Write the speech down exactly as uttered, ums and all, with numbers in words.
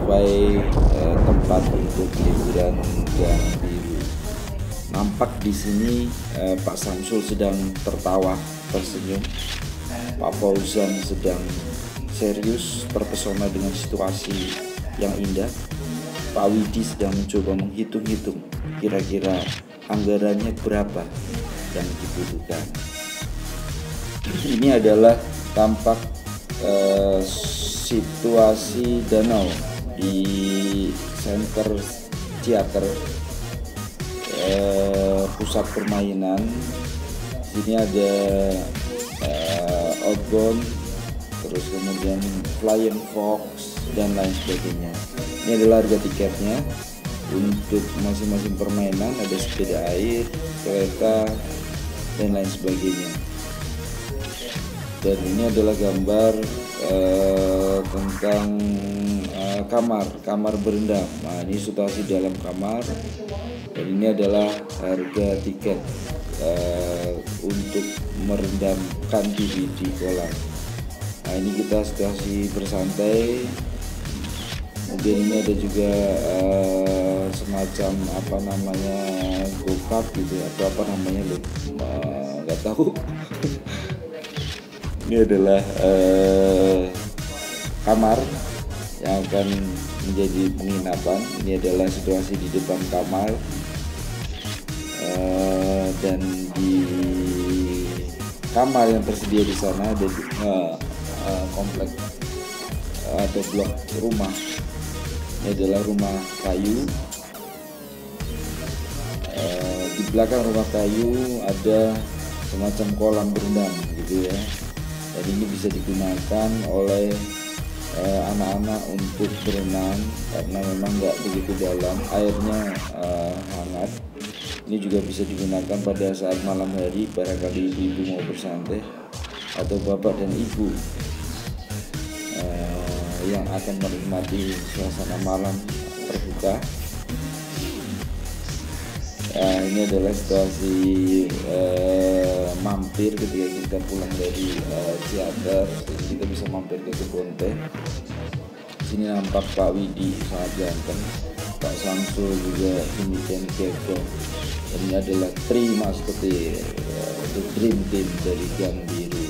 sampai eh, tempat untuk liburan Gang Biru. Nampak di sini eh, Pak Samsul sedang tertawa tersenyum, Pak Fauzan sedang serius terpesona dengan situasi yang indah, Pak Widi sedang mencoba menghitung-hitung kira-kira anggarannya berapa yang dibutuhkan. Ini adalah tampak eh, situasi danau di center teater, eh, pusat permainan. Sini ada eh, outbound, terus kemudian flying fox dan lain sebagainya. Ini adalah harga tiketnya. Untuk masing-masing permainan ada sepeda air, kereta, dan lain sebagainya. Dan ini adalah gambar eh, tentang eh, kamar kamar berendam. Nah, ini situasi dalam kamar. Dan ini adalah harga tiket eh, untuk merendamkan diri di kolam. Nah, ini kita situasi bersantai. Kemudian ini ada juga uh, semacam apa namanya go-kart gitu atau apa namanya loh, nggak uh, tahu. Ini adalah uh, kamar yang akan menjadi penginapan. Ini adalah situasi di depan kamar, uh, dan di kamar yang tersedia di sana ada uh, uh, komplek uh, atau blok rumah. Ini adalah rumah kayu. E, di belakang rumah kayu ada semacam kolam berendam gitu ya. Dan ini bisa digunakan oleh e, anak-anak untuk berenang karena memang nggak begitu dalam, airnya e, hangat. Ini juga bisa digunakan pada saat malam hari, barangkali ibu mau bersantai atau bapak dan ibu yang akan menikmati suasana malam terbuka. Nah, ini adalah situasi eh, mampir ketika kita pulang dari eh, teater. Jadi kita bisa mampir ke kebun teh. Sini nampak Pak Widi sangat ganteng, Pak Samsul juga demikian gagah. Dan ini adalah Tri Musketeer, the dream team dari Gang Biru.